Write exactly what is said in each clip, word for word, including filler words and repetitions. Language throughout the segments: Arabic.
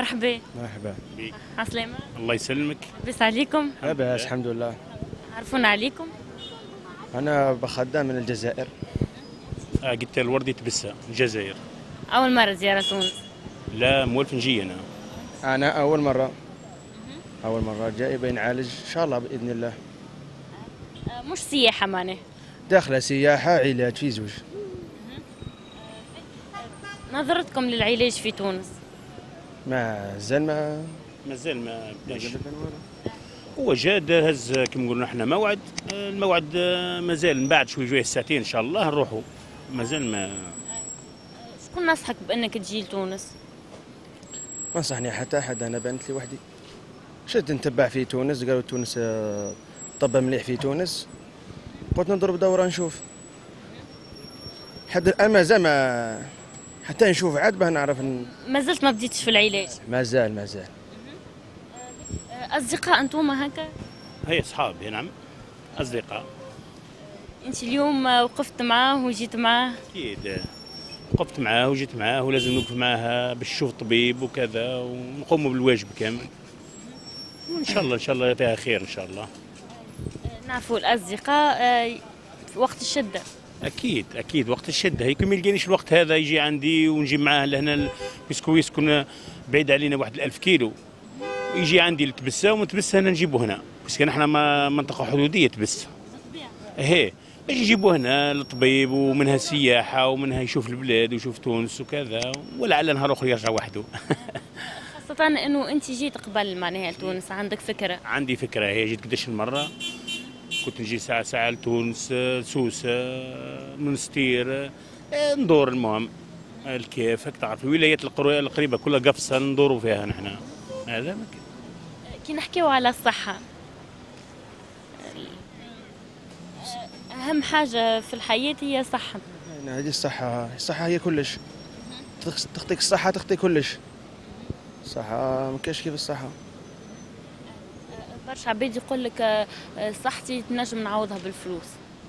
مرحبا. مرحبا بيك. عسلامة. الله يسلمك. لاباس عليكم؟ لاباس الحمد لله. عرفونا عليكم. أنا بخدام من الجزائر. آه قلت الوردي تبسة الجزائر. أول مرة زيارة تونس. لا مولف نجي أنا. أنا أول مرة أول مرة جاي بنعالج إن شاء الله بإذن الله. آه، مش سياحة معناها. داخلة سياحة علاج في زوج. نظرتكم للعلاج في تونس؟ ما زال ما مازال ما بداش. هو جاد هز كما نقولوا احنا موعد، الموعد آه، مازال من بعد شوي شوي ساعتين ان شاء الله نروحوا. مازال ما شكون نصحك بأنك تجي لتونس؟ ما نصحني حتى أحد، أنا بنت لي وحدي. شد نتبع في تونس، قالوا تونس آه، طب مليح في تونس. قلت نضرب دورة نشوف. حد الآن مازال ما حتى نشوف عاد باه نعرف ن... ما زلت ما بديتش في العلاج. ما زال ما زال. آه، أصدقاء أنتم هكا؟ هي اصحاب نعم اصدقاء. أنت اليوم آه، وقفت معاه وجيت معاه؟ اكيد وقفت معاه وجيت معاه ولازم نوقف معاه باش نشوف طبيب وكذا ونقوموا بالواجب كامل. وان شاء الله ان شاء الله فيها خير ان شاء الله. آه، نعرفوا الأصدقاء آه، في وقت الشدة. اكيد اكيد وقت الشده هيك ما يلقانيش الوقت هذا يجي عندي ونجي معاه لهنا بسكو يسكن بعيد علينا واحد الألف كيلو، يجي عندي لتبسه ومن تبسه هنا نجيبه هنا بس كان احنا ما منطقه حدوديه تبس. اهي باش يجيبوه هنا للطبيب ومنها السياحه ومنها يشوف البلاد ويشوف تونس وكذا، ولعل نهار اخر يرجع وحده. خاصة أنه أنت جيت قبل معناها لتونس، عندك فكرة. عندي فكره، هي جيت قداش المره كنت نجي ساعه ساعه لتونس، سوسه، منستير، آه، ندور المهم الكيف هك تعرف الولايات القرية القريبه كلها قفصه ندوروا فيها نحن. هذا ممكن. كي نحكيو على الصحة، أهم حاجة في الحياة هي الصحة. يعني هذه الصحة، الصحة هي كلش. تخطيك الصحة تخطي كلش. الصحة ما كاش كيف الصحة. برشا عباد يقول لك آه، صحتي تنجم نعوضها بالفلوس.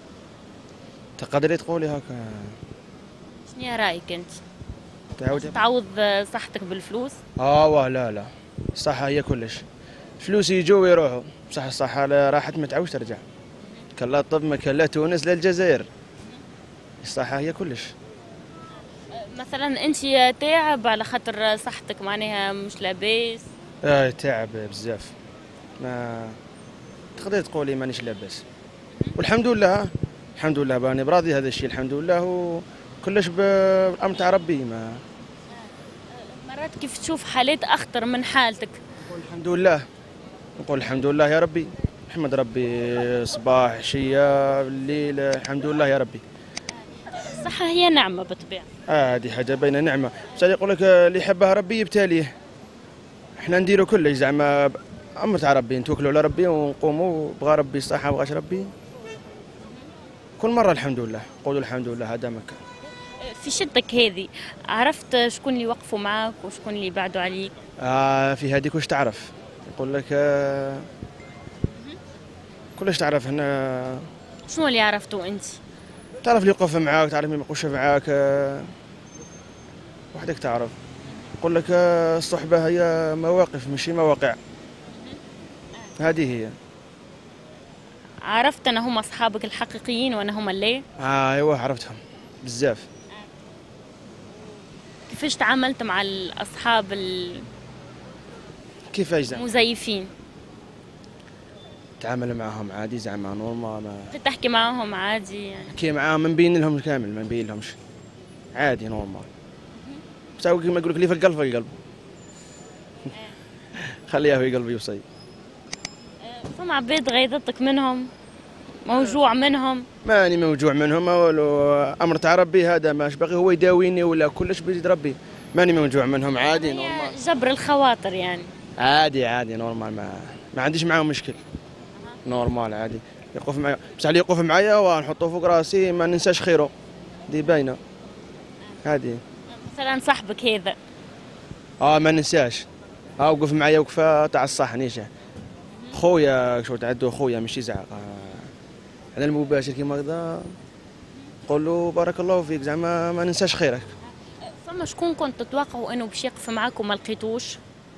تقدري تقولي هكا. شنو رايك انت؟ تعاودي. تعوض آه، صحتك بالفلوس؟ اه واه لا لا، الصحة هي كلش. فلوس يجوا ويروحوا، بصح الصحة لا راحت ما تعاودش ترجع. كان لا طب ما كان لا تونس لا الجزائر. الصحة هي كلش. مثلا انت تعب على خاطر صحتك معناها مش لاباس؟ اه تعب بزاف. ما تقدري تقولي مانيش لاباس. والحمد لله الحمد لله باني براضي هذا الشيء الحمد لله، وكلش بالامر تاع ربي. ما مرات كيف تشوف حالات اخطر من حالتك؟ نقول الحمد لله، نقول الحمد لله يا ربي، نحمد ربي صباح عشيه الليل، الحمد لله يا ربي. الصحة هي نعمة بالطبيعة. اه هذه حاجه باينه نعمه، بس يقول لك اللي يحبها ربي يبتليه. احنا نديروا كلش زعما امر تاع ربي، نتوكلوا على ربي ونقوموا، بغى ربي الصحه بغاش ربي كل مره الحمد لله، نقولوا الحمد لله هذا ما كان. في شدك هذه عرفت شكون اللي وقفوا معاك وشكون اللي بعدوا عليك؟ آه في هذيك واش تعرف، يقول لك آه كلش تعرف هنا. شنو اللي عرفتوا انت؟ تعرف اللي يوقف معاك، تعرف اللي ما يوقفش معاك، آه وحدك تعرف. يقول لك آه الصحبه هي مواقف ماشي مواقع. هذه هي. عرفت انا هم اصحابك الحقيقيين وانا هم اللي؟ اه ايوه عرفتهم بزاف. كيفاش تعاملت مع الاصحاب كيفاش زعما؟ المزيفين؟ تعامل معهم عادي زعما نورمال. ما تحكي معاهم عادي يعني؟ كي معاهم ما نبين لهم كامل، ما نبين لهمش عادي نورمال. بس هو كيما يقول لك اللي في القلب في القلب. خليها في قلبي وصي. فما عباد غيظتك منهم؟ موجوع منهم؟ ماني موجوع منهم، ولو امر تاع ربي هذا، ماش باغي هو يداويني ولا كلش بيد ربي. ماني موجوع منهم عادي نورمال. جبر الخواطر يعني؟ عادي عادي نورمال، ما ما عنديش معاهم مشكل. نورمال عادي يقف معايا، بصح اللي يقف معايا ونحطه فوق راسي ما ننساش خيره، دي باينه هذه. مثلا صاحبك هذا اه ما ننساش، اه وقف معايا وقفه تاع الصح نيشه. خويا شو تعدو خويا ماشي زعق. على المباشر كيما هكذا نقول له بارك الله فيك، زعما ما ننساش خيرك. فما شكون كنت تتوقعوا انه باش يقف معاك وما لقيتوش؟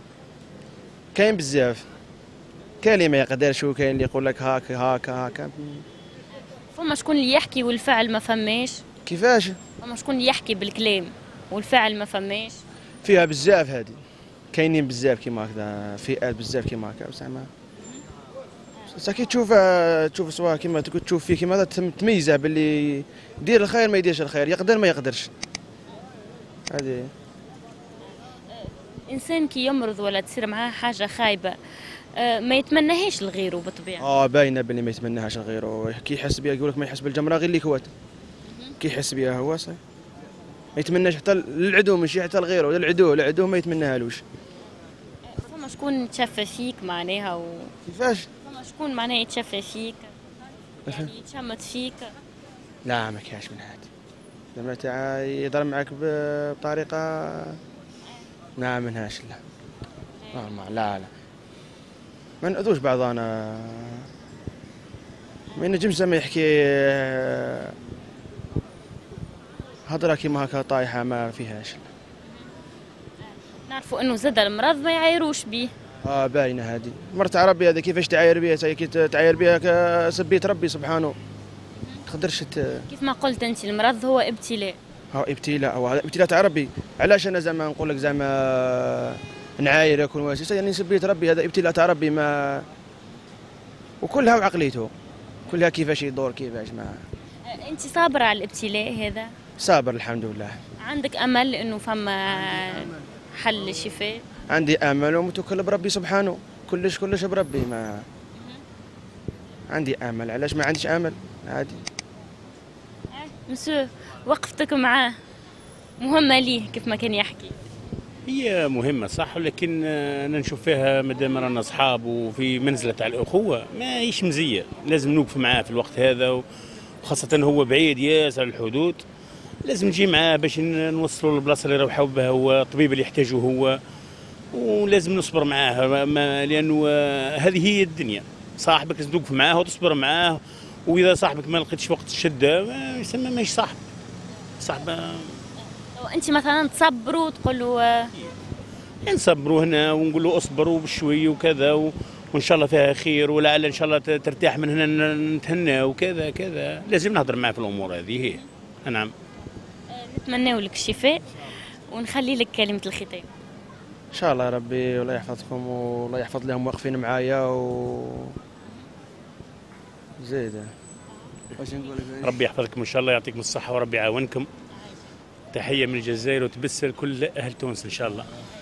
كاين بزاف، كاين اللي ما يقدرش وكاين اللي يقول لك هاك هاك هاك. فما شكون اللي يحكي والفعل ما فماش؟ كيفاش؟ فما شكون اللي يحكي بالكلام والفعل ما فماش؟ فيها بزاف هذه، كاينين بزاف كيما هكذا، فئات بزاف كيما هكا زعما. بصح كي تشوف تشوف سواء كيما تشوف فيه كيما هذا تميزه باللي يدير الخير ما يديرش الخير، يقدر ما يقدرش. هذه انسان كي يمرض ولا تصير معاه حاجه خايبه آه، ما يتمناهاش لغيره بالطبيعه. اه باينه باللي ما يتمناهاش لغيره، كي يحس بها يقول لك ما يحس بالجمره غير اللي كوات. كي يحس بها هو صحيح ما يتمناش حتى للعدو، ماشي حتى لغيره، للعدو العدو ما يتمناهالوش. فما شكون يتشفى فيك معناها و... كيفاش؟ فما شكون معناها يتشفى فيك يعني يتشمت فيك؟ لا ما كاش من هذا، زعما تاع يضرب معك بطريقه ما منهاش. لا لا لا لا ما نأذوش بعضنا، ما ينجمش زعما يحكي هضره كيما هكا طايحه ما فيهاش. نعرفوا انه زاد المرض ما يعايروش به. اه باينه هذه، مرت ربي هذه كيفاش تعاير بها، كي تعاير بها سبيت ربي سبحانه. تقدرش ت... كيف ما قلت انت المرض هو ابتلاء. هو ابتلاء، هو هذا ابتلاء تاع ربي. علاش انا زعما نقول لك زعما نعاير يكون واسع، يعني سبيت ربي، هذا ابتلاء تاع ربي. ما وكلها وعقليته، كلها كيفاش يدور كيفاش. ما انت صابره على الابتلاء هذا؟ صابر الحمد لله. عندك امل انه فما حل شفاء؟ عندي امل ومتوكل بربي سبحانه، كلش كلش بربي. ما عندي امل، علاش ما عنديش امل؟ عادي. مسيو وقفتك معاه مهمه ليه كيف ما كان يحكي؟ هي مهمة صح، لكن أنا نشوف فيها مادام رانا أصحاب وفي منزلة تاع الأخوة ما هيش مزية، لازم نوقف معاه في الوقت هذا، وخاصة هو بعيد ياسر الحدود، لازم نجي معاه باش نوصلوا للبلاصة اللي راهو بها هو، الطبيب اللي يحتاجه هو، ولازم نصبر معاه لأنه هذه هي الدنيا. صاحبك لازم توقف معاه وتصبر معاه، وإذا صاحبك ما لقيتش وقت الشدة ما يسمى ماهيش صاحب. صاحب انت مثلا تصبروا وتقولوا نصبروا هنا ونقول له اصبروا بشوي وكذا و... وان شاء الله فيها خير، ولعل ان شاء الله ترتاح من هنا نتهنى وكذا كذا. لازم نهضر معاه في الامور هذه. هي نعم. نتمنى لك الشفاء ونخلي لك كلمه الختام. ان شاء الله ربي الله يحفظكم والله يحفظ لهم واقفين معايا و زيد. واش نقول لك؟ ربي يحفظكم ان شاء الله، يعطيكم الصحه وربي يعاونكم. تحيه من الجزائر وتبسل كل اهل تونس ان شاء الله.